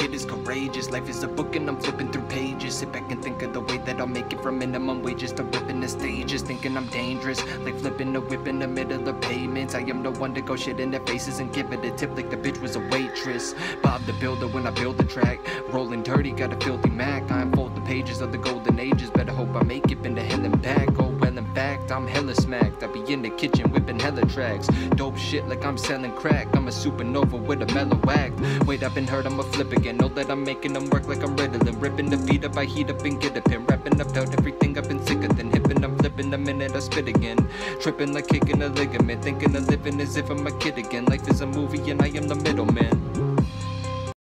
kid is courageous. Life is a book and I'm flipping through pages. Sit back and think of the way that I'll make it from minimum wages to ripping the stages. Thinking I'm dangerous, like flipping a whip in the middle of pavements. I am the one to go shit in their faces and give it a tip like the bitch was a waitress. Bob the Builder when I build the track. Rolling dirty, got a filthy Mac. I unfold the pages of the golden ages. Better hope I make it, been to hell and back. Oh well, in fact, I'm hella smacked. I be in the kitchen whipping hella tracks. Dope shit like I'm selling crack. I'm a supernova with a mellow act. Wait, I've been hurt, I'ma flip again. Know that I'm making them work like I'm riddling. Ripping the beat up, I heat up and get a pin. Wrapping up out everything I've been sicker than hipping. I'm flipping the minute I spit again. Tripping like kicking a ligament. Thinking of living as if I'm a kid again. Life is a movie and I am the middleman.